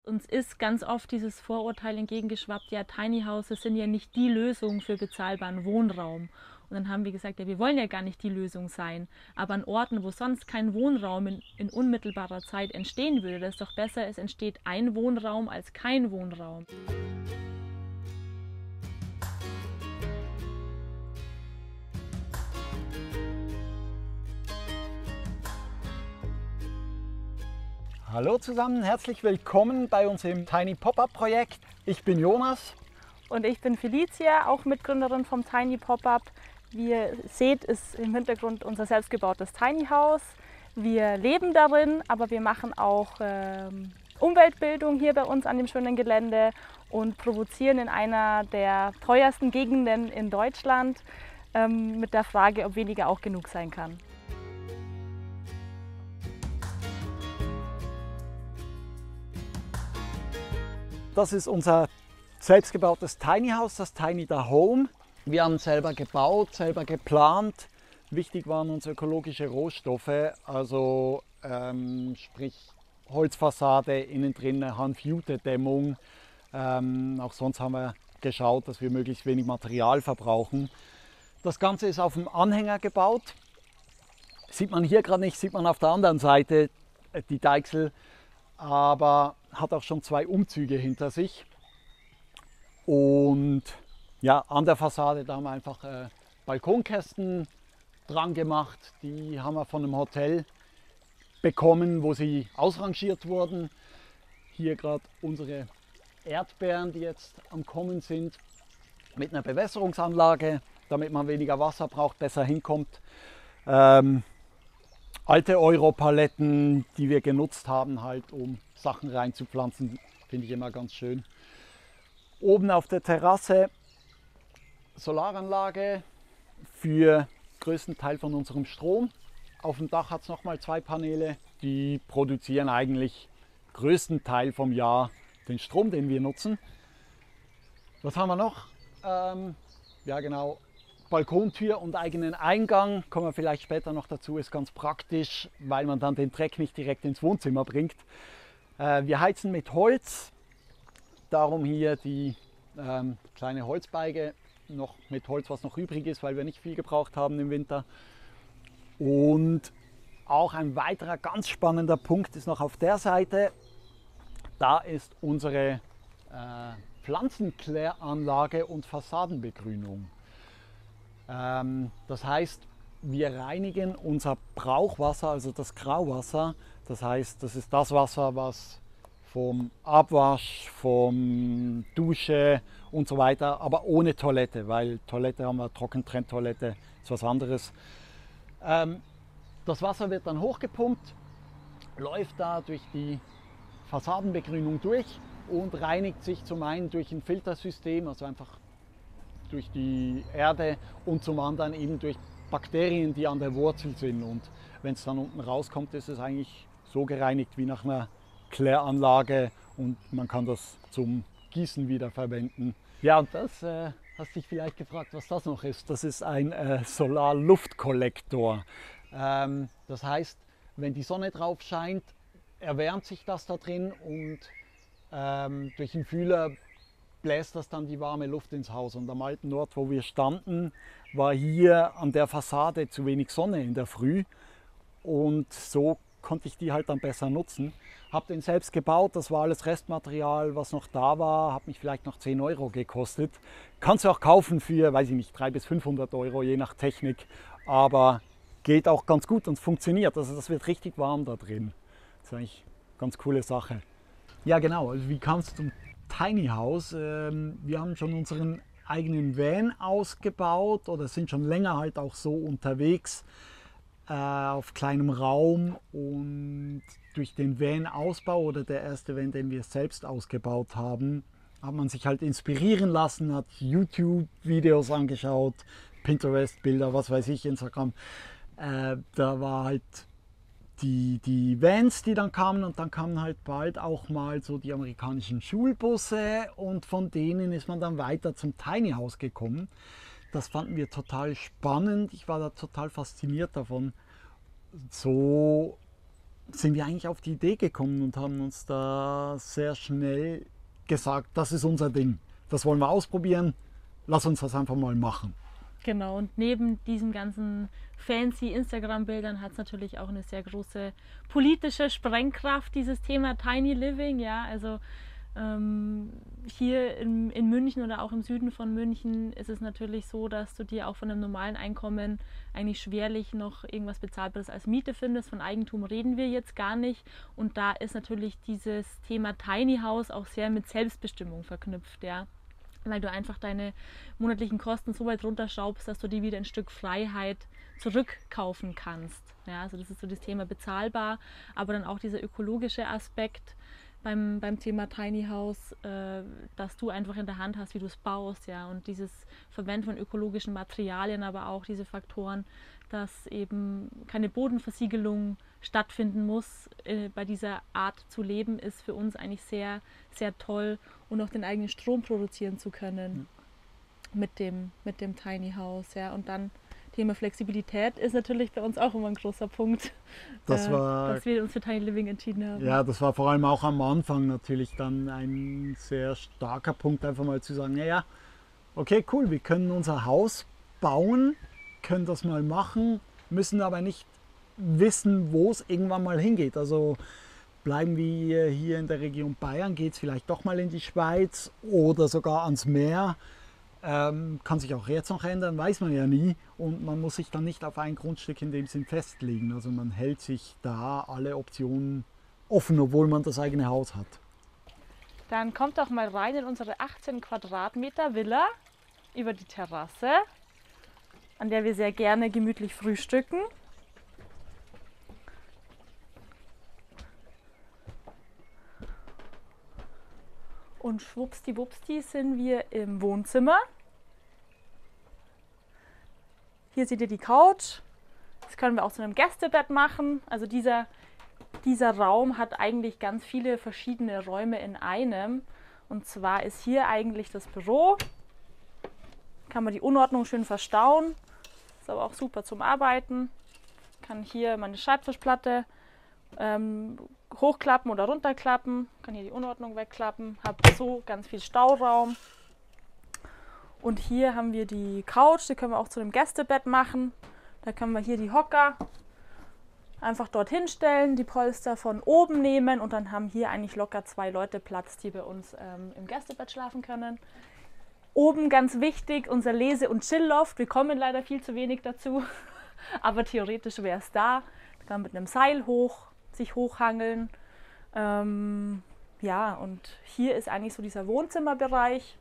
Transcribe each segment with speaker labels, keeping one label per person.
Speaker 1: Uns ist ganz oft dieses Vorurteil entgegengeschwappt, ja, Tiny Houses sind ja nicht die Lösung für bezahlbaren Wohnraum. Und dann haben wir gesagt, ja, wir wollen ja gar nicht die Lösung sein. Aber an Orten, wo sonst kein Wohnraum in unmittelbarer Zeit entstehen würde, das ist doch besser, es entsteht ein Wohnraum als kein Wohnraum.
Speaker 2: Hallo zusammen, herzlich willkommen bei uns im Tiny Pop-Up Projekt. Ich bin Jonas.
Speaker 1: Und ich bin Felicia, auch Mitgründerin vom Tiny Pop-Up. Wie ihr seht, ist im Hintergrund unser selbstgebautes Tiny House. Wir leben darin, aber wir machen auch Umweltbildung hier bei uns an dem schönen Gelände und provozieren in einer der teuersten Gegenden in Deutschland mit der Frage, ob weniger auch genug sein kann.
Speaker 2: Das ist unser selbstgebautes Tiny House, das Tiny Da Home. Wir haben selber gebaut, selber geplant. Wichtig waren uns ökologische Rohstoffe, also sprich Holzfassade, innen drin eine Hanf-Jute-Dämmung. Auch sonst haben wir geschaut, dass wir möglichst wenig Material verbrauchen. Das Ganze ist auf dem Anhänger gebaut. Sieht man hier gerade nicht, sieht man auf der anderen Seite die Deichsel, aber hat auch schon 2 Umzüge hinter sich. Und ja, an der Fassade, da haben wir einfach Balkonkästen dran gemacht. Die haben wir von einem Hotel bekommen, wo sie ausrangiert wurden. Hier gerade unsere Erdbeeren, die jetzt am Kommen sind, mit einer Bewässerungsanlage, damit man weniger Wasser braucht, besser hinkommt. Alte Europaletten, die wir genutzt haben, halt, um Sachen reinzupflanzen, finde ich immer ganz schön. Oben auf der Terrasse Solaranlage für den größten Teil von unserem Strom. Auf dem Dach hat es nochmal 2 Paneele, die produzieren eigentlich den größten Teil vom Jahr den Strom, den wir nutzen. Was haben wir noch? Ja genau, Balkontür und eigenen Eingang, kommen wir vielleicht später noch dazu, ist ganz praktisch, weil man dann den Dreck nicht direkt ins Wohnzimmer bringt. Wir heizen mit Holz, darum hier die kleine Holzbeige, noch mit Holz, was noch übrig ist, weil wir nicht viel gebraucht haben im Winter. Und auch ein weiterer ganz spannender Punkt ist noch auf der Seite, da ist unsere Pflanzenkläranlage und Fassadenbegrünung. Das heißt, wir reinigen unser Brauchwasser, also das Grauwasser. Das heißt, das ist das Wasser, was vom Abwasch, vom Dusche und so weiter, aber ohne Toilette, weil Toilette haben wir, Trockentrenntoilette ist was anderes. Das Wasser wird dann hochgepumpt, läuft da durch die Fassadenbegrünung durch und reinigt sich zum einen durch ein Filtersystem, also einfach durch die Erde, und zum anderen eben durch Bakterien, die an der Wurzel sind. Und wenn es dann unten rauskommt, ist es eigentlich so gereinigt wie nach einer Kläranlage und man kann das zum Gießen wieder verwenden. Ja, und das hast dich vielleicht gefragt, was das noch ist. Das ist ein Solarluftkollektor. Das heißt, wenn die Sonne drauf scheint, erwärmt sich das da drin und durch den Fühler bläst das dann die warme Luft ins Haus. Und am alten Ort, wo wir standen, war hier an der Fassade zu wenig Sonne in der Früh. Und so konnte ich die halt dann besser nutzen. Habe den selbst gebaut, das war alles Restmaterial, was noch da war, hat mich vielleicht noch 10 Euro gekostet. Kannst du auch kaufen für, weiß ich nicht, 300 bis 500 Euro, je nach Technik. Aber geht auch ganz gut und es funktioniert. Also das wird richtig warm da drin. Das ist eigentlich eine ganz coole Sache. Ja genau, also wie kam es zum Tiny House? Wir haben schon unseren eigenen Van ausgebaut oder sind schon länger halt auch so unterwegs auf kleinem Raum, und durch den Van-Ausbau oder der erste Van, den wir selbst ausgebaut haben, hat man sich halt inspirieren lassen, hat YouTube-Videos angeschaut, Pinterest-Bilder, was weiß ich, Instagram. Da war halt die Vans, die dann kamen, und dann kamen halt bald auch mal so die amerikanischen Schulbusse, und von denen ist man dann weiter zum Tiny House gekommen. Das fanden wir total spannend, ich war da total fasziniert davon, so sind wir eigentlich auf die Idee gekommen und haben uns da sehr schnell gesagt, das ist unser Ding, das wollen wir ausprobieren, lass uns das einfach mal machen.
Speaker 1: Genau, und neben diesen ganzen fancy Instagram-Bildern hat es natürlich auch eine sehr große politische Sprengkraft, dieses Thema Tiny Living. Ja, also hier in München oder auch im Süden von München ist es natürlich so, dass du dir auch von einem normalen Einkommen eigentlich schwerlich noch irgendwas Bezahlbares als Miete findest. Von Eigentum reden wir jetzt gar nicht. Und da ist natürlich dieses Thema Tiny House auch sehr mit Selbstbestimmung verknüpft. Ja, weil du einfach deine monatlichen Kosten so weit runterschraubst, dass du die wieder ein Stück Freiheit zurückkaufen kannst. Ja, also das ist so das Thema bezahlbar, aber dann auch dieser ökologische Aspekt beim Thema Tiny House, dass du einfach in der Hand hast, wie du es baust, ja, und dieses Verwenden von ökologischen Materialien, aber auch diese Faktoren, dass eben keine Bodenversiegelung stattfinden muss bei dieser Art zu leben, ist für uns eigentlich sehr, sehr toll, und auch den eigenen Strom produzieren zu können mit dem Tiny House, ja, und dann Thema Flexibilität ist natürlich bei uns auch immer ein großer Punkt, dass wir uns für Tiny Living entschieden haben.
Speaker 2: Ja, das war vor allem auch am Anfang natürlich dann ein sehr starker Punkt, einfach mal zu sagen, naja, okay, cool, wir können unser Haus bauen, können das mal machen, müssen aber nicht wissen, wo es irgendwann mal hingeht. Also bleiben wir hier in der Region Bayern, geht es vielleicht doch mal in die Schweiz oder sogar ans Meer. Kann sich auch jetzt noch ändern, weiß man ja nie, und man muss sich dann nicht auf ein Grundstück in dem Sinn festlegen. Also man hält sich da alle Optionen offen, obwohl man das eigene Haus hat.
Speaker 1: Dann kommt doch mal rein in unsere 18 Quadratmeter Villa über die Terrasse, an der wir sehr gerne gemütlich frühstücken. Und schwuppsdiwuppsdi sind wir im Wohnzimmer. Hier seht ihr die Couch. Das können wir auch zu einem Gästebett machen. Also dieser Raum hat eigentlich ganz viele verschiedene Räume in einem. Und zwar ist hier eigentlich das Büro. Kann man die Unordnung schön verstauen. Ist aber auch super zum Arbeiten. Kann hier meine Schreibtischplatte hochklappen oder runterklappen. Kann hier die Unordnung wegklappen. Habe so ganz viel Stauraum. Und hier haben wir die Couch, die können wir auch zu einem Gästebett machen. Da können wir hier die Hocker einfach dorthin stellen, die Polster von oben nehmen, und dann haben hier eigentlich locker 2 Leute Platz, die bei uns im Gästebett schlafen können. Oben ganz wichtig, unser Lese- und Chill-Loft. Wir kommen leider viel zu wenig dazu, aber theoretisch wäre es da. Da kann man mit einem Seil sich hochhangeln. Ja, und hier ist eigentlich so dieser Wohnzimmerbereich.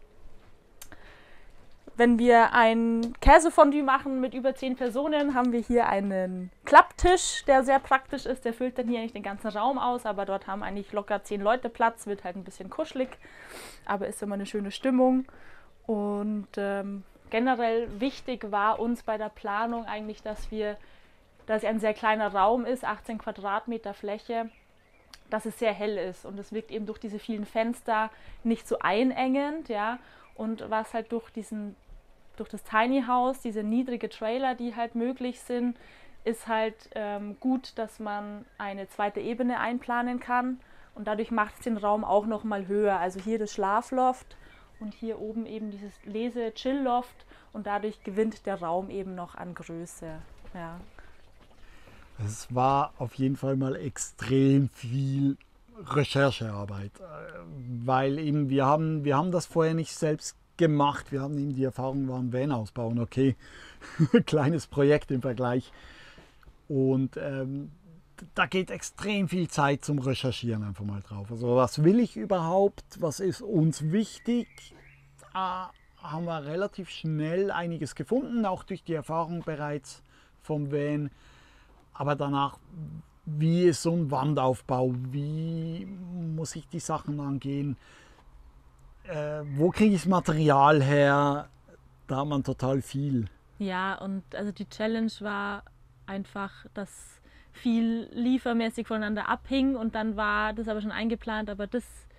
Speaker 1: Wenn wir ein Käsefondue machen mit über 10 Personen, haben wir hier einen Klapptisch, der sehr praktisch ist. Der füllt dann hier eigentlich den ganzen Raum aus, aber dort haben eigentlich locker 10 Leute Platz, wird halt ein bisschen kuschelig, aber ist immer eine schöne Stimmung. Und generell wichtig war uns bei der Planung eigentlich, dass es ein sehr kleiner Raum ist, 18 Quadratmeter Fläche, dass es sehr hell ist, und es wirkt eben durch diese vielen Fenster nicht so einengend, ja. Und was halt durch das Tiny House, diese niedrige Trailer, die halt möglich sind, ist halt gut, dass man eine zweite Ebene einplanen kann, und dadurch macht es den Raum auch noch mal höher. Also hier das Schlafloft und hier oben eben dieses Lese-Chill-Loft, und dadurch gewinnt der Raum eben noch an Größe. Ja.
Speaker 2: Es war auf jeden Fall mal extrem viel Recherchearbeit, weil eben wir haben das vorher nicht selbst gemacht. Wir haben eben die Erfahrung, waren Van ausbauen, okay, kleines Projekt im Vergleich. Und da geht extrem viel Zeit zum Recherchieren einfach mal drauf. Also was will ich überhaupt, was ist uns wichtig? Haben wir relativ schnell einiges gefunden, auch durch die Erfahrung bereits vom Van. Aber danach, wie ist so ein Wandaufbau? Wie muss ich die Sachen angehen? Wo kriege ich das Material her? Da hat man total viel.
Speaker 1: Ja, und also die Challenge war einfach, dass viel liefermäßig voneinander abhing, und dann war das aber schon eingeplant, aber das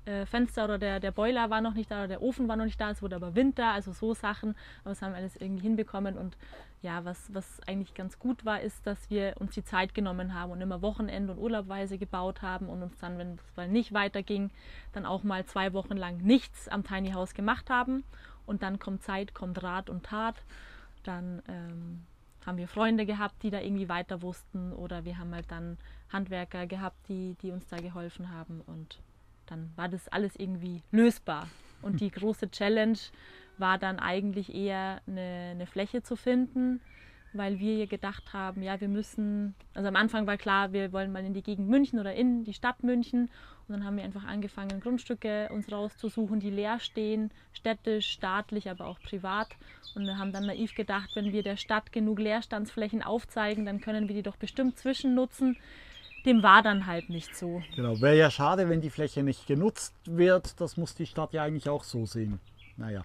Speaker 1: Fenster oder der Boiler war noch nicht da oder der Ofen war noch nicht da, es wurde aber Winter, also so Sachen, aber das haben wir alles irgendwie hinbekommen. Und ja, was eigentlich ganz gut war, ist, dass wir uns die Zeit genommen haben und immer Wochenende und urlaubweise gebaut haben und uns dann, wenn es mal nicht weiterging, dann auch mal 2 Wochen lang nichts am Tiny House gemacht haben. Und dann kommt Zeit, kommt Rat und Tat. Dann haben wir Freunde gehabt, die da irgendwie weiter wussten, oder wir haben halt dann Handwerker gehabt, die uns da geholfen haben, und dann war das alles irgendwie lösbar. Und die große Challenge war dann eigentlich eher eine Fläche zu finden, weil wir gedacht haben, ja, wir müssen, also am Anfang war klar, wir wollen mal in die Gegend München oder in die Stadt München, und dann haben wir einfach angefangen, Grundstücke uns rauszusuchen, die leer stehen, städtisch, staatlich, aber auch privat, und wir haben dann naiv gedacht, wenn wir der Stadt genug Leerstandsflächen aufzeigen, dann können wir die doch bestimmt zwischennutzen. Dem war dann halt nicht so.
Speaker 2: Genau, wäre ja schade, wenn die Fläche nicht genutzt wird, das muss die Stadt ja eigentlich auch so sehen. Naja.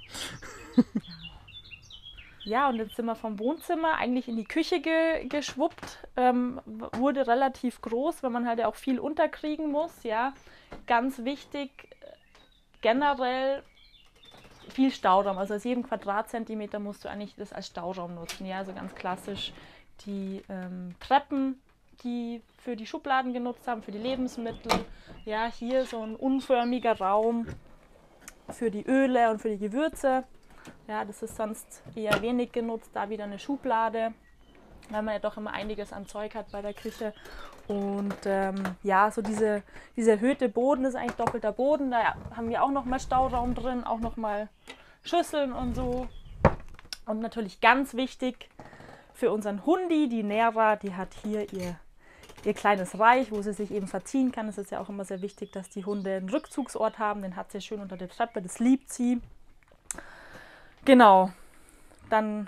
Speaker 1: Ja, und jetzt sind wir vom Wohnzimmer eigentlich in die Küche geschwuppt. Wurde relativ groß, weil man halt ja auch viel unterkriegen muss. Ja. Ganz wichtig, generell viel Stauraum. Also aus jedem Quadratzentimeter musst du eigentlich das als Stauraum nutzen. Ja, also ganz klassisch die Treppen, die für die Schubladen genutzt haben, für die Lebensmittel. Ja, hier so ein unförmiger Raum für die Öle und für die Gewürze. Ja, das ist sonst eher wenig genutzt. Da wieder eine Schublade, weil man ja doch immer einiges an Zeug hat bei der Küche. Und ja, so dieser erhöhte Boden, das ist eigentlich doppelter Boden. Da haben wir auch nochmal Stauraum drin, auch nochmal Schüsseln und so. Und natürlich ganz wichtig für unseren Hundi, die Nera, die hat hier ihr kleines Reich, wo sie sich eben verziehen kann. Es ist ja auch immer sehr wichtig, dass die Hunde einen Rückzugsort haben. Den hat sie schön unter der Treppe, das liebt sie. Genau, dann,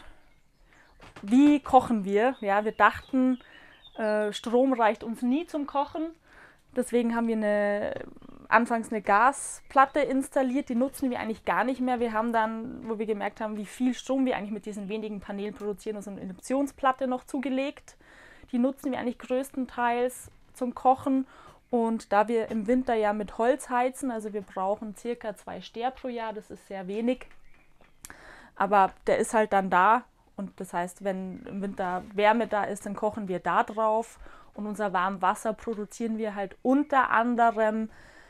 Speaker 1: wie kochen wir? Ja, wir dachten, Strom reicht uns nie zum Kochen. Deswegen haben wir anfangs eine Gasplatte installiert, die nutzen wir eigentlich gar nicht mehr. Wir haben dann, wo wir gemerkt haben, wie viel Strom wir eigentlich mit diesen wenigen Paneelen produzieren, uns eine Induktionsplatte noch zugelegt. Die nutzen wir eigentlich größtenteils zum Kochen. Und da wir im Winter ja mit Holz heizen, also wir brauchen circa 2 Ster pro Jahr, das ist sehr wenig. Aber der ist halt dann da, und das heißt, wenn im Winter Wärme da ist, dann kochen wir da drauf. Und unser Warmwasser produzieren wir halt unter anderem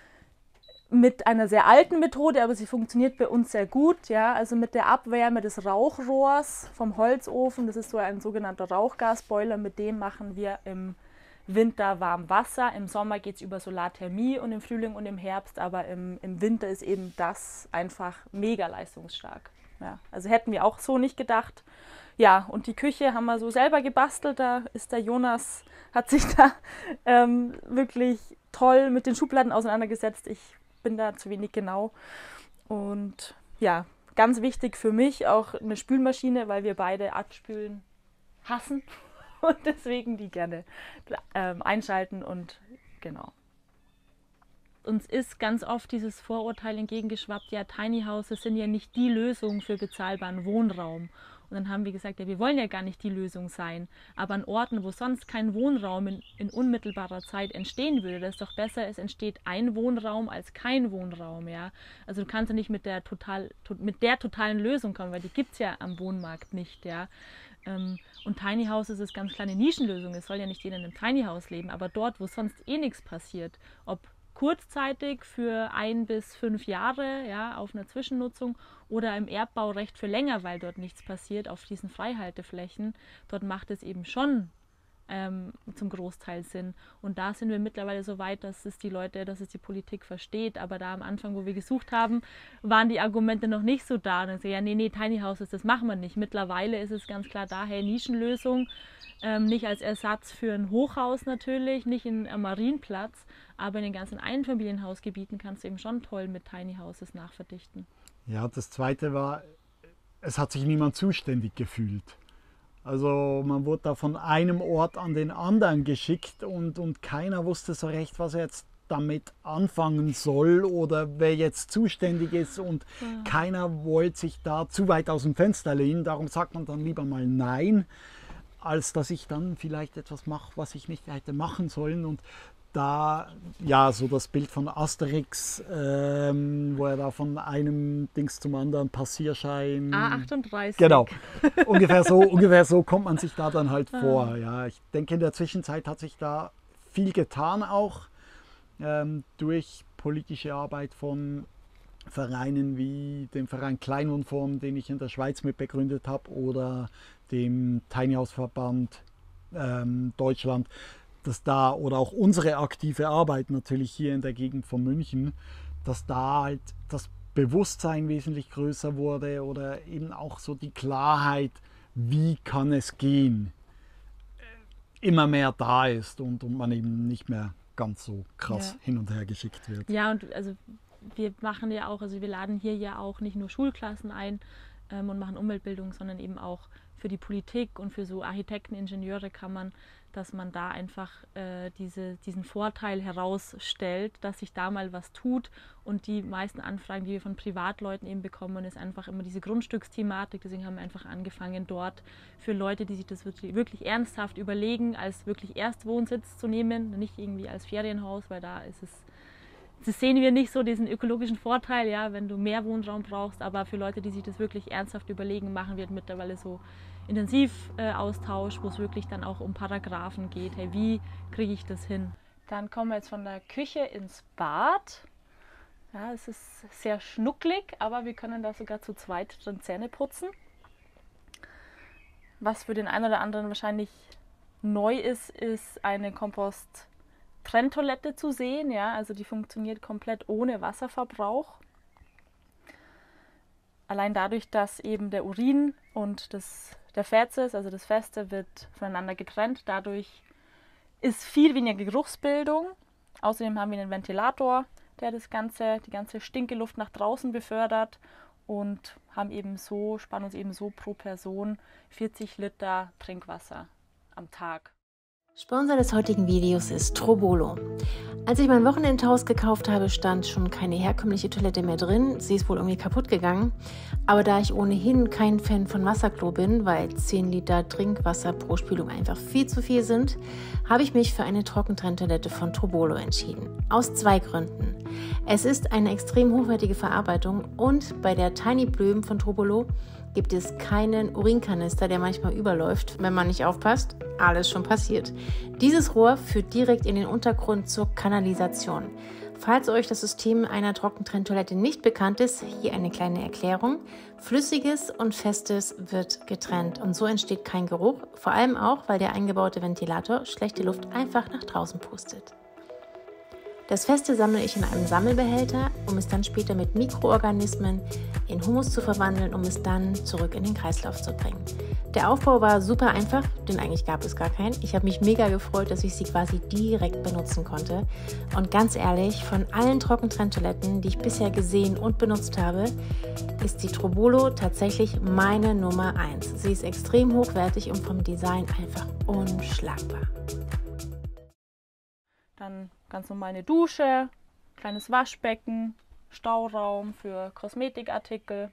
Speaker 1: mit einer sehr alten Methode, aber sie funktioniert bei uns sehr gut. Ja? Also mit der Abwärme des Rauchrohrs vom Holzofen, das ist so ein sogenannter Rauchgasboiler, mit dem machen wir im Winter Warmwasser. Im Sommer geht es über Solarthermie und im Frühling und im Herbst, aber im Winter ist eben das einfach mega leistungsstark. Ja, also hätten wir auch so nicht gedacht. Ja, und die Küche haben wir so selber gebastelt. Da ist der Jonas, hat sich da wirklich toll mit den Schubladen auseinandergesetzt. Ich bin da zu wenig genau. Und ja, ganz wichtig für mich auch eine Spülmaschine, weil wir beide Abspülen hassen und deswegen die gerne einschalten, und genau. Uns ist ganz oft dieses Vorurteil entgegengeschwappt, ja, Tiny Houses sind ja nicht die Lösung für bezahlbaren Wohnraum. Und dann haben wir gesagt, ja, wir wollen ja gar nicht die Lösung sein. Aber an Orten, wo sonst kein Wohnraum in unmittelbarer Zeit entstehen würde, das ist doch besser, es entsteht ein Wohnraum als kein Wohnraum. Ja? Also du kannst ja nicht mit der totalen Lösung kommen, weil die gibt es ja am Wohnmarkt nicht. Ja? Und Tiny Houses ist ganz klar eine Nischenlösung. Es soll ja nicht jeder in einem Tiny House leben, aber dort, wo sonst eh nichts passiert, ob kurzzeitig für 1 bis 5 Jahre, ja, auf einer Zwischennutzung, oder im Erbbaurecht für länger, weil dort nichts passiert, auf diesen Freihalteflächen, dort macht es eben schon zum Großteil Sinn. Und da sind wir mittlerweile so weit, dass es die Politik versteht. Aber da am Anfang, wo wir gesucht haben, waren die Argumente noch nicht so da. Und dann so, ja, nee, Tiny Houses, das machen wir nicht. Mittlerweile ist es ganz klar daher Nischenlösung, nicht als Ersatz für ein Hochhaus natürlich, nicht in einem Marienplatz, aber in den ganzen Einfamilienhausgebieten kannst du eben schon toll mit Tiny Houses nachverdichten.
Speaker 2: Ja, das Zweite war, es hat sich niemand zuständig gefühlt. Also man wurde da von einem Ort an den anderen geschickt und keiner wusste so recht, was er jetzt damit anfangen soll oder wer jetzt zuständig ist, und keiner wollte sich da zu weit aus dem Fenster lehnen. Darum sagt man dann lieber mal nein, als dass ich dann vielleicht etwas mache, was ich nicht hätte machen sollen. Und da, ja, so das Bild von Asterix, wo er da von einem Dings zum anderen Passierschein...
Speaker 1: A38.
Speaker 2: Genau, ungefähr so kommt man sich da dann halt vor. Ja. Ich denke, in der Zwischenzeit hat sich da viel getan auch durch politische Arbeit von Vereinen wie dem Verein Kleinwohnform, den ich in der Schweiz mit begründet habe, oder dem Tiny House Verband Deutschland, dass da, oder auch unsere aktive Arbeit natürlich hier in der Gegend von München, dass da halt das Bewusstsein wesentlich größer wurde oder eben auch so die Klarheit, wie kann es gehen, immer mehr da ist und man eben nicht mehr ganz so krass hin und her geschickt wird.
Speaker 1: Ja, und also wir machen ja auch, also wir laden hier ja auch nicht nur Schulklassen ein und machen Umweltbildung, sondern eben auch für die Politik und für so Architekten, Ingenieure Kammern, dass man da einfach diesen Vorteil herausstellt, dass sich da mal was tut. Und die meisten Anfragen, die wir von Privatleuten eben bekommen, ist einfach immer diese Grundstücksthematik. Deswegen haben wir einfach angefangen, dort für Leute, die sich das wirklich ernsthaft überlegen, als wirklich Erstwohnsitz zu nehmen, nicht irgendwie als Ferienhaus, weil da ist es, das sehen wir nicht so, diesen ökologischen Vorteil, ja, wenn du mehr Wohnraum brauchst, aber für Leute, die sich das wirklich ernsthaft überlegen, machen wir mittlerweile so Intensivaustausch, wo es wirklich dann auch um Paragraphen geht. Hey, wie kriege ich das hin? Dann kommen wir jetzt von der Küche ins Bad. Ja, es ist sehr schnucklig, aber wir können da sogar zu zweit drin Zähne putzen. Was für den einen oder anderen wahrscheinlich neu ist, ist eine Kompost-Trenntoilette zu sehen. Ja, also die funktioniert komplett ohne Wasserverbrauch. Allein dadurch, dass eben der Urin und der Fäzes, also das Feste, wird voneinander getrennt. Dadurch ist viel weniger Geruchsbildung. Außerdem haben wir einen Ventilator, der die ganze Stinkeluft nach draußen befördert, und sparen uns eben so pro Person 40 Liter Trinkwasser am Tag.
Speaker 3: Sponsor des heutigen Videos ist Trobolo. Als ich mein Wochenendhaus gekauft habe, stand schon keine herkömmliche Toilette mehr drin. Sie ist wohl irgendwie kaputt gegangen. Aber da ich ohnehin kein Fan von Wasserklo bin, weil 10 Liter Trinkwasser pro Spülung einfach viel zu viel sind, habe ich mich für eine Trockentrenntoilette von Trobolo entschieden. Aus 2 Gründen. Es ist eine extrem hochwertige Verarbeitung und bei der Tiny Blöm von Trobolo gibt es keinen Urinkanister, der manchmal überläuft, wenn man nicht aufpasst. Alles schon passiert. Dieses Rohr führt direkt in den Untergrund zur Kanalisation. Falls euch das System einer Trockentrenntoilette nicht bekannt ist, hier eine kleine Erklärung. Flüssiges und Festes wird getrennt und so entsteht kein Geruch, vor allem auch, weil der eingebaute Ventilator schlechte Luft einfach nach draußen pustet. Das Feste sammle ich in einem Sammelbehälter, um es dann später mit Mikroorganismen in Humus zu verwandeln, um es dann zurück in den Kreislauf zu bringen. Der Aufbau war super einfach, denn eigentlich gab es gar keinen. Ich habe mich mega gefreut, dass ich sie quasi direkt benutzen konnte. Und ganz ehrlich, von allen Trockentrenntoiletten, die ich bisher gesehen und benutzt habe, ist die Trobolo tatsächlich meine Nummer 1. Sie ist extrem hochwertig und vom Design einfach unschlagbar.
Speaker 1: Dann ganz normal eine Dusche, kleines Waschbecken, Stauraum für Kosmetikartikel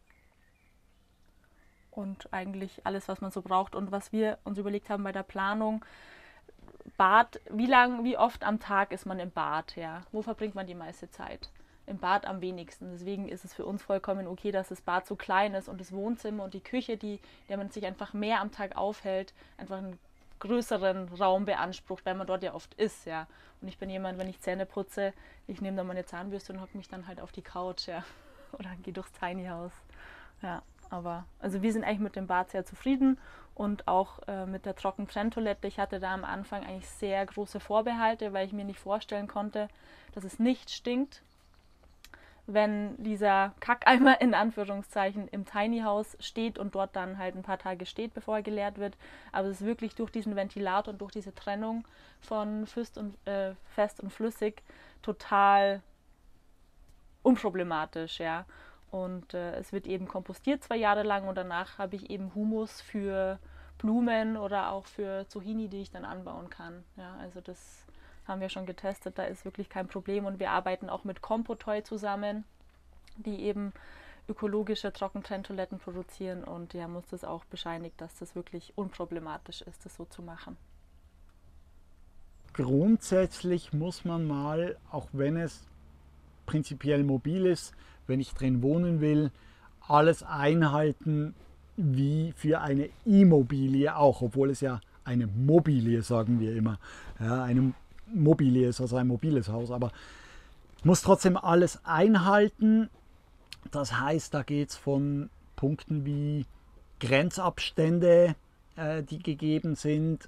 Speaker 1: und eigentlich alles, was man so braucht. Und was wir uns überlegt haben bei der Planung, Bad, wie oft am Tag ist man im Bad? Ja? Wo verbringt man die meiste Zeit? Im Bad am wenigsten. Deswegen ist es für uns vollkommen okay, dass das Bad so klein ist und das Wohnzimmer und die Küche, der man sich einfach mehr am Tag aufhält, einfach einen größeren Raum beansprucht, weil man dort ja oft ist, ja. Und ich bin jemand, wenn ich Zähne putze, ich nehme dann meine Zahnbürste und hocke mich dann halt auf die Couch, ja. Oder gehe durchs Tiny House. Ja, aber also wir sind eigentlich mit dem Bad sehr zufrieden und auch mit der Trockentrenntoilette. Ich hatte da am Anfang eigentlich sehr große Vorbehalte, weil ich mir nicht vorstellen konnte, dass es nicht stinkt, wenn dieser Kackeimer in Anführungszeichen im Tiny House steht und dort dann halt ein paar Tage steht, bevor er geleert wird. Aber es ist wirklich durch diesen Ventilator und durch diese Trennung von fest und flüssig total unproblematisch, ja. Und es wird eben kompostiert 2 Jahre lang und danach habe ich eben Humus für Blumen oder auch für Zucchini, die ich dann anbauen kann. Ja, also das haben wir schon getestet, da ist wirklich kein Problem und wir arbeiten auch mit Compotoy zusammen, die eben ökologische Trockentrenntoiletten produzieren und die haben uns das auch bescheinigt, dass das wirklich unproblematisch ist, das so zu machen.
Speaker 2: grundsätzlich muss man mal, auch wenn es prinzipiell mobil ist, wenn ich drin wohnen will, alles einhalten wie für eine Immobilie auch, obwohl es ja eine Mobilie, sagen wir immer. Ja, eine Mobilie ist also ein mobiles Haus, aber ich muss trotzdem alles einhalten. Das heißt, da geht es von Punkten wie Grenzabstände, die gegeben sind,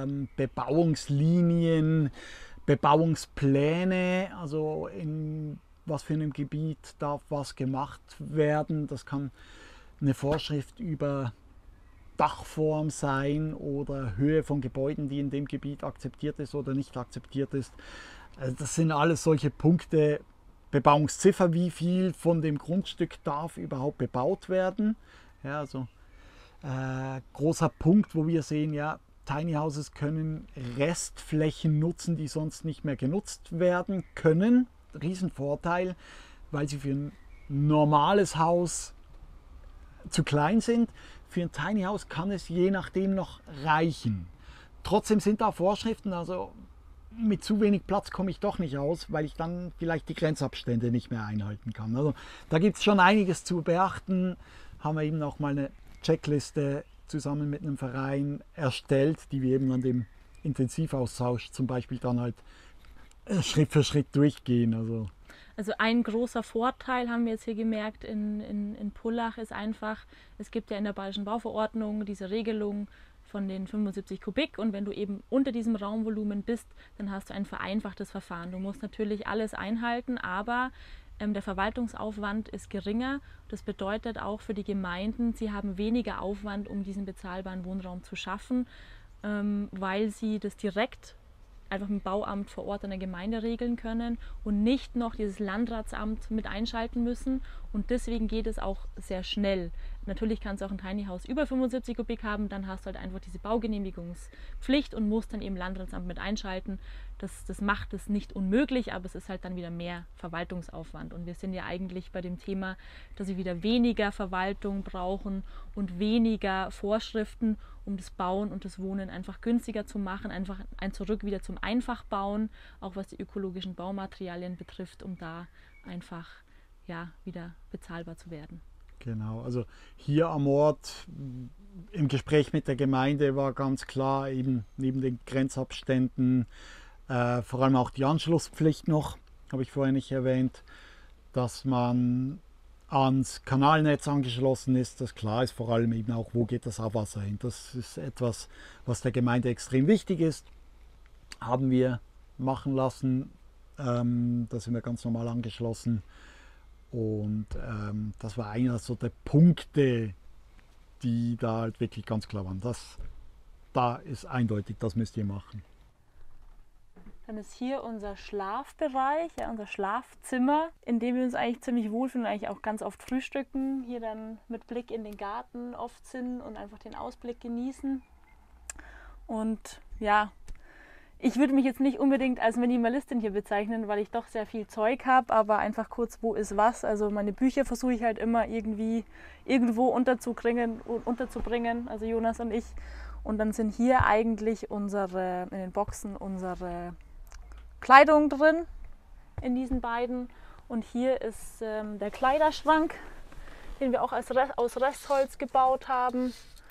Speaker 2: Bebauungslinien, Bebauungspläne, also in was für einem Gebiet darf was gemacht werden. Das kann eine Vorschrift über Dachform sein oder Höhe von Gebäuden, die in dem Gebiet akzeptiert ist oder nicht akzeptiert ist. Also das sind alles solche Punkte. Bebauungsziffer, wie viel von dem Grundstück darf überhaupt bebaut werden. Ja, also großer Punkt, wo wir sehen, ja, Tiny Houses können Restflächen nutzen, die sonst nicht mehr genutzt werden können. Riesenvorteil, weil sie für ein normales Haus zu klein sind. Für ein Tiny House kann es je nachdem noch reichen. Trotzdem sind da Vorschriften, also mit zu wenig Platz komme ich doch nicht aus, weil ich dann vielleicht die Grenzabstände nicht mehr einhalten kann. Also da gibt es schon einiges zu beachten. Haben wir eben auch mal eine Checkliste zusammen mit einem Verein erstellt, die wir eben an dem Intensivaustausch zum Beispiel dann halt Schritt für Schritt durchgehen.
Speaker 1: Also ein großer Vorteil haben wir jetzt hier gemerkt in Pullach ist einfach, es gibt ja in der Bayerischen Bauverordnung diese Regelung von den 75 Kubik und wenn du eben unter diesem Raumvolumen bist, dann hast du ein vereinfachtes Verfahren. Du musst natürlich alles einhalten, aber der Verwaltungsaufwand ist geringer. Das bedeutet auch für die Gemeinden, sie haben weniger Aufwand, um diesen bezahlbaren Wohnraum zu schaffen, weil sie das direkt einfach mit dem Bauamt vor Ort in der Gemeinde regeln können und nicht noch dieses Landratsamt mit einschalten müssen. Und deswegen geht es auch sehr schnell. Natürlich kannst du auch ein Tiny House über 75 Kubik haben, dann hast du halt einfach diese Baugenehmigungspflicht und musst dann eben Landratsamt mit einschalten. Das macht es nicht unmöglich, aber es ist halt dann wieder mehr Verwaltungsaufwand. Und wir sind ja eigentlich bei dem Thema, dass wir wieder weniger Verwaltung brauchen und weniger Vorschriften, um das Bauen und das Wohnen einfach günstiger zu machen, einfach ein Zurück wieder zum Einfachbauen, auch was die ökologischen Baumaterialien betrifft, um da einfach ja, wieder bezahlbar zu werden.
Speaker 2: Genau, also hier am Ort im Gespräch mit der Gemeinde war ganz klar, eben neben den Grenzabständen, vor allem auch die Anschlusspflicht noch, habe ich vorher nicht erwähnt, dass man ans Kanalnetz angeschlossen ist, das klar ist, vor allem eben auch, wo geht das Abwasser hin. Das ist etwas, was der Gemeinde extrem wichtig ist, haben wir machen lassen, da sind wir ganz normal angeschlossen. Und das war einer so der Punkte, die da halt wirklich ganz klar waren. Da ist eindeutig, das müsst ihr machen.
Speaker 1: Dann ist hier unser Schlafbereich, ja, unser Schlafzimmer, in dem wir uns eigentlich ziemlich wohlfühlen und eigentlich auch ganz oft frühstücken. Hier dann mit Blick in den Garten oft sind und einfach den Ausblick genießen. Und ja, ich würde mich jetzt nicht unbedingt als Minimalistin hier bezeichnen, weil ich doch sehr viel Zeug habe, aber einfach kurz, wo ist was. Also meine Bücher versuche ich halt immer irgendwie irgendwo unterzubringen, also Jonas und ich. Und dann sind hier eigentlich in den Boxen unsere Kleidung drin, in diesen beiden. Und hier ist der Kleiderschrank, den wir auch aus Restholz gebaut haben,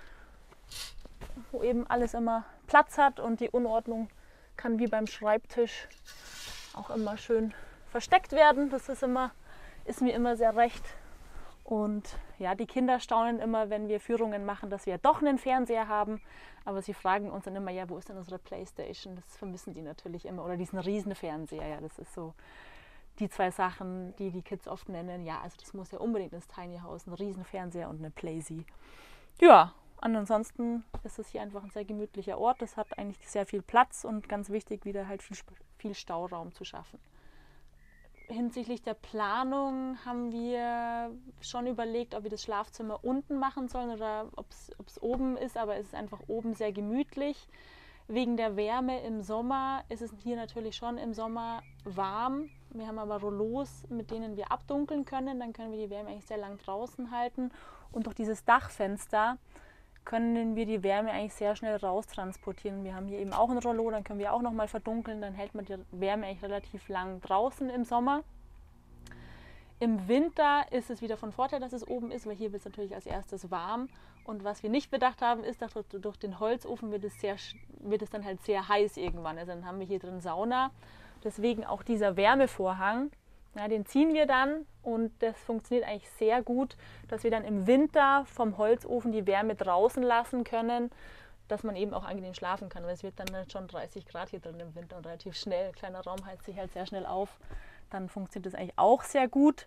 Speaker 1: wo eben alles immer Platz hat und die Unordnung kann wie beim Schreibtisch auch immer schön versteckt werden. Das ist mir immer sehr recht. Und ja, die Kinder staunen immer, wenn wir Führungen machen, dass wir doch einen Fernseher haben. Aber sie fragen uns dann immer, ja, wo ist denn unsere Playstation? Das vermissen die natürlich immer. Oder diesen riesen Fernseher. Ja, das ist so die zwei Sachen, die Kids oft nennen. Ja, also das muss ja unbedingt ins Tiny House, ein riesen Fernseher und eine Playsee. Ja, und ansonsten ist es hier einfach ein sehr gemütlicher Ort. Es hat eigentlich sehr viel Platz und ganz wichtig, wieder halt viel Stauraum zu schaffen. Hinsichtlich der Planung haben wir schon überlegt, ob wir das Schlafzimmer unten machen sollen oder ob es oben ist, aber es ist einfach oben sehr gemütlich. Wegen der Wärme im Sommer ist es hier natürlich schon im Sommer warm. Wir haben aber Rollos, mit denen wir abdunkeln können, dann können wir die Wärme eigentlich sehr lang draußen halten. Und durch dieses Dachfenster können wir die Wärme eigentlich sehr schnell raustransportieren. Wir haben hier eben auch ein Rollo, dann können wir auch nochmal verdunkeln, dann hält man die Wärme eigentlich relativ lang draußen im Sommer. Im Winter ist es wieder von Vorteil, dass es oben ist, weil hier wird es natürlich als erstes warm. Und was wir nicht bedacht haben, ist, dass durch den Holzofen wird es dann halt sehr heiß irgendwann. Also dann haben wir hier drin Sauna. Deswegen auch dieser Wärmevorhang, ja, den ziehen wir dann und das funktioniert eigentlich sehr gut, dass wir dann im Winter vom Holzofen die Wärme draußen lassen können, dass man eben auch angenehm schlafen kann. Weil es wird dann halt schon 30 Grad hier drin im Winter und relativ schnell. Ein kleiner Raum heizt sich halt sehr schnell auf. Dann funktioniert das eigentlich auch sehr gut.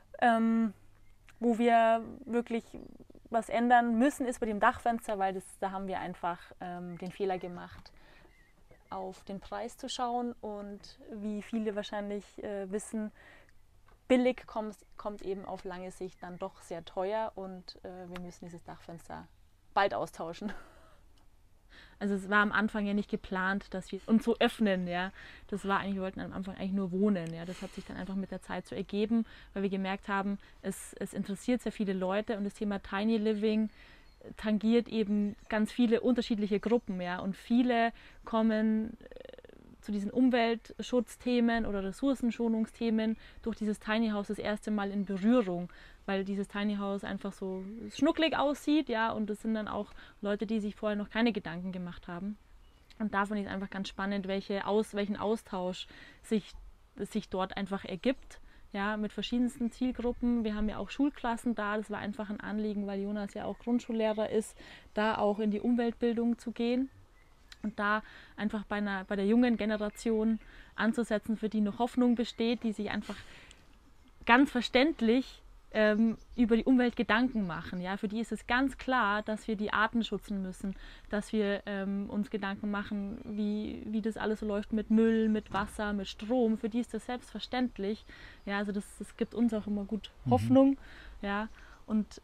Speaker 1: Wo wir wirklich was ändern müssen, ist bei dem Dachfenster, weil da haben wir einfach den Fehler gemacht, auf den Preis zu schauen und wie viele wahrscheinlich wissen, billig kommt eben auf lange Sicht dann doch sehr teuer und wir müssen dieses Dachfenster bald austauschen. Also es war am Anfang ja nicht geplant, dass wir uns so öffnen, ja. Das war eigentlich, wir wollten am Anfang eigentlich nur wohnen, ja. Das hat sich dann einfach mit der Zeit so ergeben, weil wir gemerkt haben, es interessiert sehr viele Leute und das Thema Tiny Living tangiert eben ganz viele unterschiedliche Gruppen, ja. Und viele kommen zu diesen Umweltschutzthemen oder Ressourcenschonungsthemen durch dieses Tiny House das erste Mal in Berührung, weil dieses Tiny House einfach so schnucklig aussieht, ja, und das sind dann auch Leute, die sich vorher noch keine Gedanken gemacht haben. Und davon ist einfach ganz spannend, welchen Austausch sich dort einfach ergibt, ja, mit verschiedensten Zielgruppen. Wir haben ja auch Schulklassen da, das war einfach ein Anliegen, weil Jonas ja auch Grundschullehrer ist, da auch in die Umweltbildung zu gehen. Und da einfach bei der jungen Generation anzusetzen, für die noch Hoffnung besteht, die sich einfach ganz verständlich über die Umwelt Gedanken machen. Ja? Für die ist es ganz klar, dass wir die Arten schützen müssen, dass wir uns Gedanken machen, wie das alles so läuft mit Müll, mit Wasser, mit Strom. Für die ist das selbstverständlich. Ja? Also das gibt uns auch immer gut Hoffnung. Ja? Und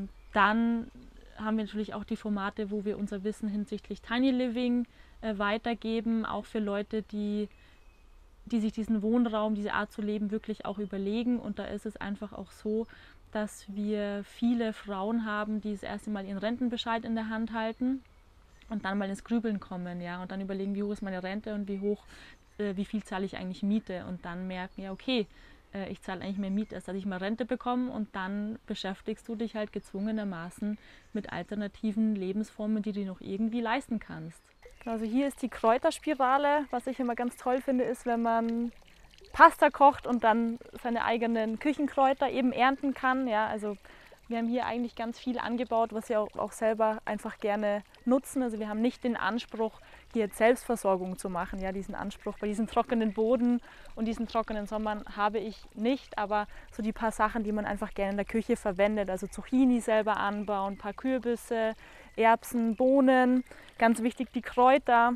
Speaker 1: dann haben wir natürlich auch die Formate, wo wir unser Wissen hinsichtlich Tiny Living weitergeben, auch für Leute, die sich diesen Wohnraum, diese Art zu leben, wirklich auch überlegen. Und da ist es einfach auch so, dass wir viele Frauen haben, die das erste Mal ihren Rentenbescheid in der Hand halten und dann mal ins Grübeln kommen, ja, und dann überlegen, wie hoch ist meine Rente und wie viel zahle ich eigentlich Miete, und dann merken, ja, okay, ich zahle eigentlich mehr Miete, als dass ich mal Rente bekomme, und dann beschäftigst du dich halt gezwungenermaßen mit alternativen Lebensformen, die du noch irgendwie leisten kannst. Also hier ist die Kräuterspirale. Was ich immer ganz toll finde, ist, wenn man Pasta kocht und dann seine eigenen Küchenkräuter eben ernten kann. Ja, also wir haben hier eigentlich ganz viel angebaut, was wir auch selber einfach gerne nutzen. Also wir haben nicht den Anspruch, hier jetzt Selbstversorgung zu machen. Ja, diesen Anspruch bei diesem trockenen Boden und diesen trockenen Sommern habe ich nicht. Aber so die paar Sachen, die man einfach gerne in der Küche verwendet. Also Zucchini selber anbauen, ein paar Kürbisse, Erbsen, Bohnen. Ganz wichtig die Kräuter.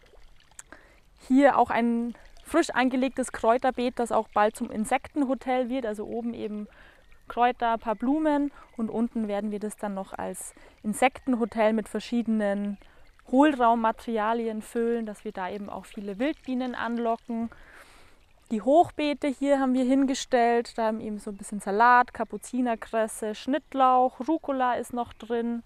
Speaker 1: Hier auch ein frisch angelegtes Kräuterbeet, das auch bald zum Insektenhotel wird. Also oben eben Kräuter, ein paar Blumen, und unten werden wir das dann noch als Insektenhotel mit verschiedenen Hohlraummaterialien füllen, dass wir da eben auch viele Wildbienen anlocken. Die Hochbeete hier haben wir hingestellt, da haben eben so ein bisschen Salat, Kapuzinerkresse, Schnittlauch, Rucola ist noch drin.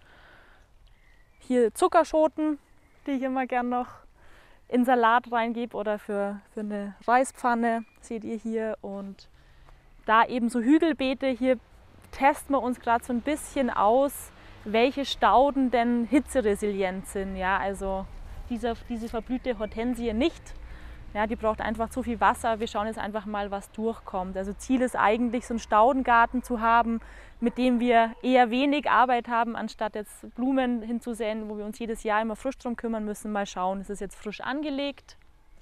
Speaker 1: Hier Zuckerschoten, die ich immer gern noch in Salat reingebe oder für eine Reispfanne, seht ihr hier. Und da eben so Hügelbeete, hier testen wir uns gerade so ein bisschen aus, welche Stauden denn hitzeresilient sind. Ja, also diese verblühte Hortensie nicht. Ja, die braucht einfach zu viel Wasser. Wir schauen jetzt einfach mal, was durchkommt. Also Ziel ist eigentlich, so einen Staudengarten zu haben, mit dem wir eher wenig Arbeit haben, anstatt jetzt Blumen hinzusehen, wo wir uns jedes Jahr immer frisch drum kümmern müssen. Mal schauen, es ist jetzt frisch angelegt.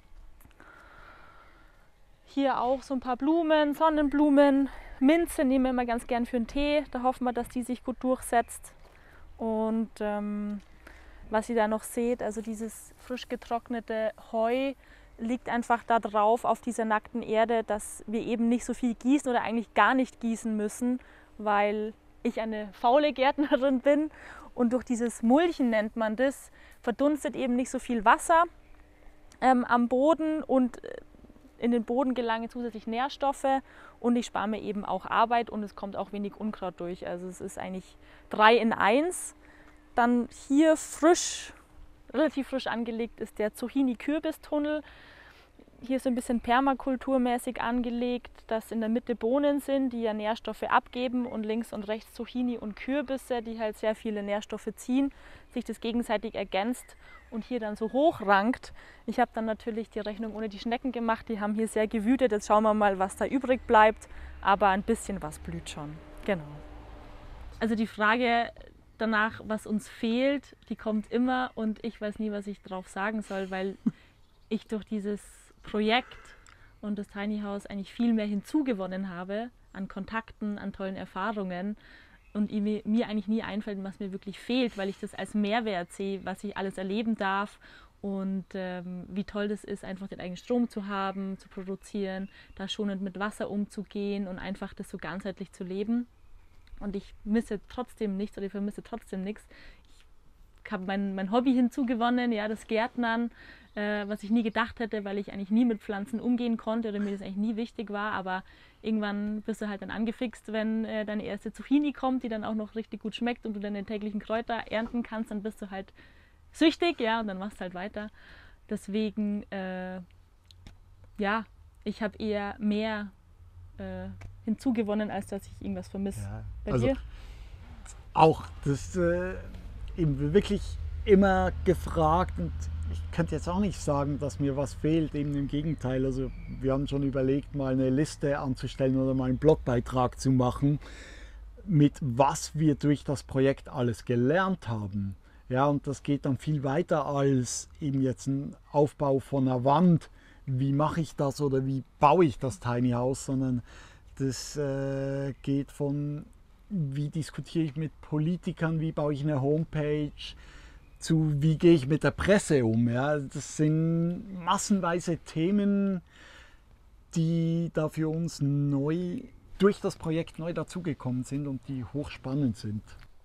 Speaker 1: Hier auch so ein paar Blumen, Sonnenblumen, Minze nehmen wir immer ganz gern für einen Tee. Da hoffen wir, dass die sich gut durchsetzt. Und was ihr da noch seht, also dieses frisch getrocknete Heu liegt einfach da drauf auf dieser nackten Erde, dass wir eben nicht so viel gießen oder eigentlich gar nicht gießen müssen, weil ich eine faule Gärtnerin bin, und durch dieses Mulchen, nennt man das, verdunstet eben nicht so viel Wasser am Boden, und in den Boden gelangen zusätzlich Nährstoffe, und ich spare mir eben auch Arbeit, und es kommt auch wenig Unkraut durch. Also es ist eigentlich 3 in 1. Dann hier relativ frisch angelegt ist der Zucchini-Kürbistunnel. Hier ist so ein bisschen permakulturmäßig angelegt, dass in der Mitte Bohnen sind, die ja Nährstoffe abgeben und links und rechts Zucchini und Kürbisse, die halt sehr viele Nährstoffe ziehen, sich das gegenseitig ergänzt und hier dann so hochrankt. Ich habe dann natürlich die Rechnung ohne die Schnecken gemacht, die haben hier sehr gewütet. Jetzt schauen wir mal, was da übrig bleibt, aber ein bisschen was blüht schon. Genau. Also die Frage danach, was uns fehlt, die kommt immer und ich weiß nie, was ich drauf sagen soll, weil ich durch dieses Projekt und das Tiny House eigentlich viel mehr hinzugewonnen habe an Kontakten, an tollen Erfahrungen und mir eigentlich nie einfällt, was mir wirklich fehlt, weil ich das als Mehrwert sehe, was ich alles erleben darf und wie toll das ist, einfach den eigenen Strom zu haben, zu produzieren, da schonend mit Wasser umzugehen und einfach das so ganzheitlich zu leben. Und ich misse trotzdem nichts oder ich vermisse trotzdem nichts. Ich habe mein Hobby hinzugewonnen, ja, das Gärtnern, was ich nie gedacht hätte, weil ich eigentlich nie mit Pflanzen umgehen konnte oder mir das eigentlich nie wichtig war. Aber irgendwann bist du halt dann angefixt, wenn deine erste Zucchini kommt, die dann auch noch richtig gut schmeckt und du deine täglichen Kräuter ernten kannst, dann bist du halt süchtig, ja, und dann machst du halt weiter. Deswegen, ja, ich habe eher mehr hinzugewonnen, als dass ich irgendwas vermisse.
Speaker 2: Ja,
Speaker 1: Bei
Speaker 2: also
Speaker 1: dir?
Speaker 2: auch das eben wirklich immer gefragt und ich könnte jetzt auch nicht sagen, dass mir was fehlt, eben im Gegenteil. Also wir haben schon überlegt, mal eine Liste anzustellen oder mal einen Blogbeitrag zu machen, mit was wir durch das Projekt alles gelernt haben. Ja, und das geht dann viel weiter als eben jetzt ein Aufbau von einer Wand. Wie mache ich das oder wie baue ich das Tiny House, sondern das geht von, wie diskutiere ich mit Politikern, wie baue ich eine Homepage, zu wie gehe ich mit der Presse um. Ja? Das sind massenweise Themen, die da für uns neu, durch das Projekt neu dazugekommen sind und die hochspannend sind.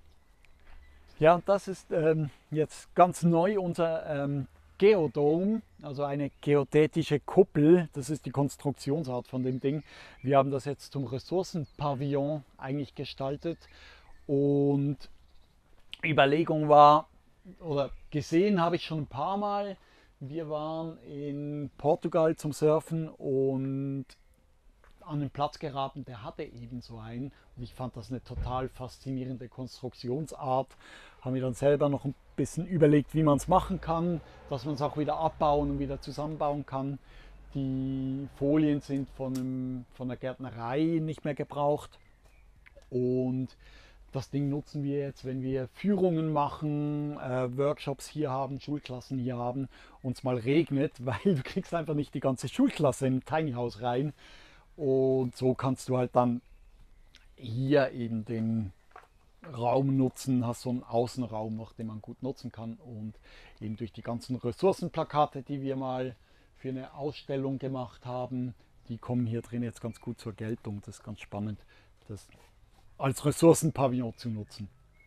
Speaker 2: Ja, und das ist jetzt ganz neu unser Geodome, also eine geodätische Kuppel. Das ist die Konstruktionsart von dem Ding. Wir haben das jetzt zum Ressourcenpavillon eigentlich gestaltet und Überlegung war, oder gesehen habe ich schon ein paar Mal, wir waren in Portugal zum Surfen und an den Platz geraten, der hatte eben so einen und ich fand das eine total faszinierende Konstruktionsart. Haben wir dann selber noch ein bisschen überlegt, wie man es machen kann, dass man es auch wieder abbauen und wieder zusammenbauen kann. Die Folien sind von der Gärtnerei nicht mehr gebraucht und das Ding nutzen wir jetzt, wenn wir Führungen machen, Workshops hier haben, Schulklassen hier haben und es mal regnet, weil du kriegst einfach nicht die ganze Schulklasse in ein Tiny House rein. Und so kannst du halt dann hier eben den Raum nutzen, hast so einen Außenraum noch, den man gut nutzen kann. Und eben durch die ganzen Ressourcenplakate, die wir mal für eine Ausstellung gemacht haben, die kommen hier drin jetzt ganz gut zur Geltung. Das ist ganz spannend, das als Ressourcenpavillon zu nutzen.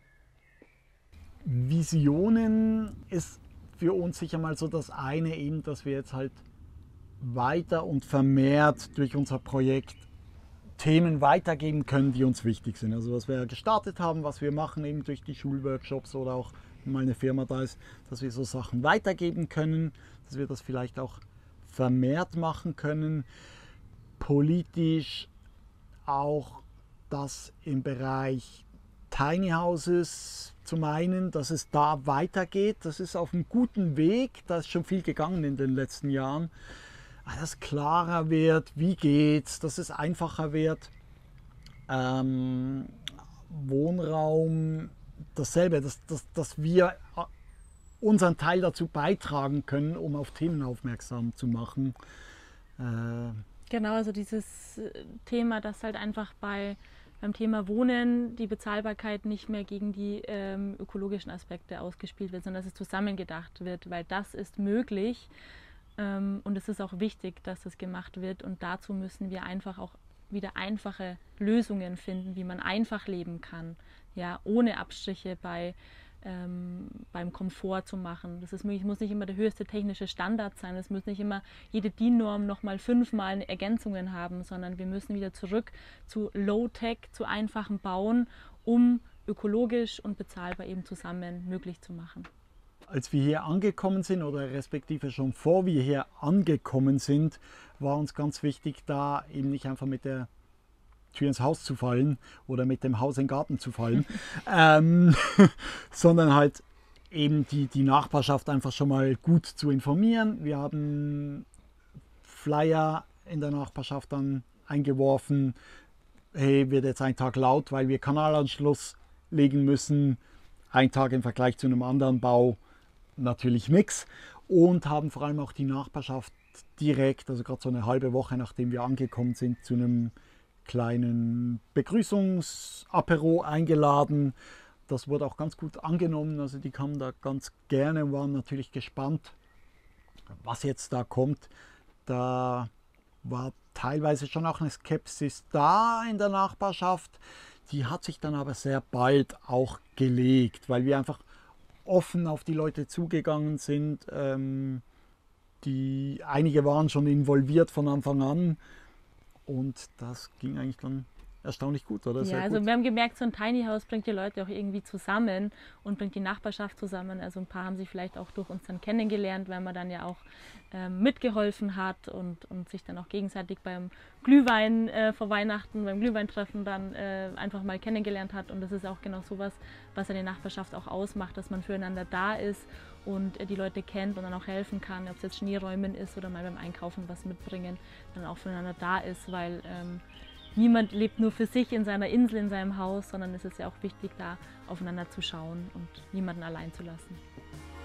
Speaker 2: Visionen ist für uns sicher mal so das eine, eben, dass wir jetzt halt weiter und vermehrt durch unser Projekt Themen weitergeben können, die uns wichtig sind. Also was wir gestartet haben, was wir machen eben durch die Schulworkshops oder auch wenn mal eine Firma da ist, dass wir so Sachen weitergeben können, dass wir das vielleicht auch vermehrt machen können. Politisch auch das im Bereich Tiny Houses zum einen, dass es da weitergeht. Das ist auf einem guten Weg, da ist schon viel gegangen in den letzten Jahren. Dass es klarer wird, wie geht's, dass es einfacher wird. Wohnraum, dasselbe, dass wir unseren Teil dazu beitragen können, um auf Themen aufmerksam zu machen.
Speaker 1: Genau, also dieses Thema, dass halt einfach beim Thema Wohnen die Bezahlbarkeit nicht mehr gegen die ökologischen Aspekte ausgespielt wird, sondern dass es zusammengedacht wird, weil das ist möglich. Und es ist auch wichtig, dass das gemacht wird und dazu müssen wir einfach auch wieder einfache Lösungen finden, wie man einfach leben kann, ja, ohne Abstriche beim Komfort zu machen. Das ist möglich, es muss nicht immer der höchste technische Standard sein, es muss nicht immer jede DIN-Norm nochmal 5-mal Ergänzungen haben, sondern wir müssen wieder zurück zu Low-Tech, zu einfachem Bauen, um ökologisch und bezahlbar eben zusammen möglich zu machen.
Speaker 2: Als wir hier angekommen sind oder respektive schon vor wir hier angekommen sind, war uns ganz wichtig, da eben nicht einfach mit der Tür ins Haus zu fallen oder mit dem Haus in den Garten zu fallen, sondern halt eben die Nachbarschaft einfach schon mal gut zu informieren. Wir haben Flyer in der Nachbarschaft dann eingeworfen, hey, wird jetzt ein Tag laut, weil wir Kanalanschluss legen müssen, ein Tag im Vergleich zu einem anderen Bau natürlich nichts, und haben vor allem auch die Nachbarschaft direkt, also gerade so eine halbe Woche nachdem wir angekommen sind, zu einem kleinen Begrüßungsapero eingeladen. Das wurde auch ganz gut angenommen, also die kamen da ganz gerne und waren natürlich gespannt, was jetzt da kommt. Da war teilweise schon auch eine Skepsis da in der Nachbarschaft, die hat sich dann aber sehr bald auch gelegt, weil wir einfach offen auf die Leute zugegangen sind. Einige waren schon involviert von Anfang an und das ging eigentlich dann erstaunlich gut, oder?
Speaker 1: Ja, also wir haben gemerkt, so ein Tiny House bringt die Leute auch irgendwie zusammen und bringt die Nachbarschaft zusammen. Also ein paar haben sich vielleicht auch durch uns dann kennengelernt, weil man dann ja auch mitgeholfen hat und sich dann auch gegenseitig beim Glühwein vor Weihnachten, beim Glühweintreffen dann einfach mal kennengelernt hat. Und das ist auch genau sowas, was eine Nachbarschaft auch ausmacht, dass man füreinander da ist und die Leute kennt und dann auch helfen kann, ob es jetzt Schneeräumen ist oder mal beim Einkaufen was mitbringen, dann auch füreinander da ist, weil niemand lebt nur für sich in seiner Insel, in seinem Haus, sondern es ist ja auch wichtig, da aufeinander zu schauen und niemanden allein zu lassen.